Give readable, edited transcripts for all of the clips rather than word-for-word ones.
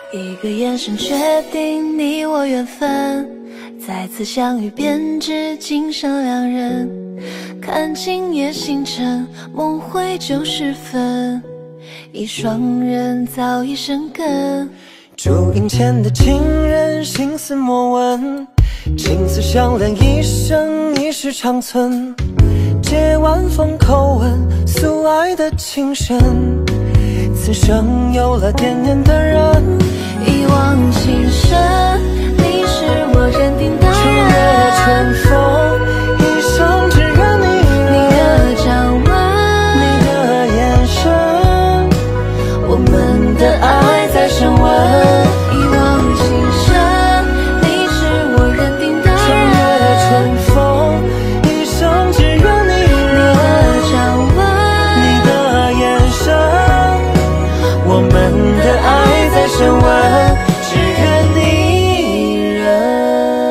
一个眼神决定你我缘分，再次相遇便知今生两人。看今夜星辰，梦回90分，一双人早已生根。 烛影前的情人，心思莫问，青丝相恋一生，一世长存。借晚风口吻，诉爱的情深，此生有了惦念的人。 一往情深，你是我认定的人。 秋月春风，一生只愿你人。 你的掌纹， 你的眼神， 我们的爱在升温。一往情深，你是我认定的人。 秋月春风，一生只愿你人。 你的掌纹， 你的眼神，我们的爱在升温，只愿你人。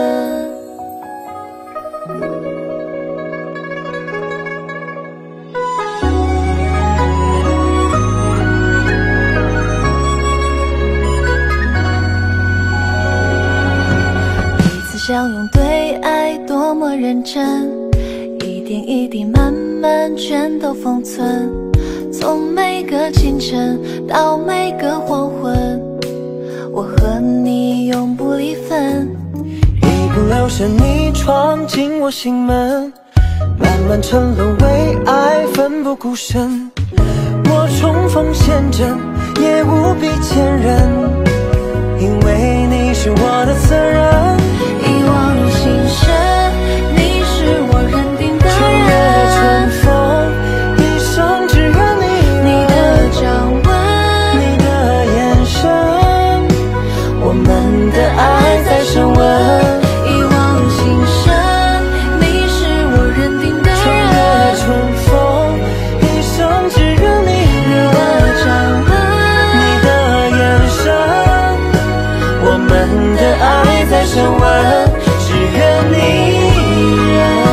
彼此相拥对爱多么认真，一点一滴慢慢全都封存。从每个清晨到每个黄昏，我和你永不离分。 一不留神你闯进我心门，漫漫沉沦为爱奋不顾身。我冲锋陷阵也无比坚韧，因为你是我的责任。 一往情深，你是我认定的人。 秋月春风，一生只愿你人。 你的掌纹， 你的眼神， 我们的爱在升温。一往情深，你是我认定的秋月人。 春风，一生只愿你你人。 的掌纹， 你的眼神，我们的爱在升温，只愿你人。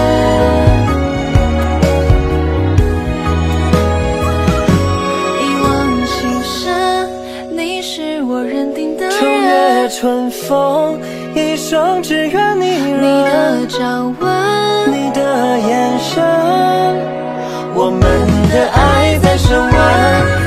一往情深，你是我认定的人。 秋月春风，一生只愿你人。 你的掌纹， 你的眼神，我们的爱在升温。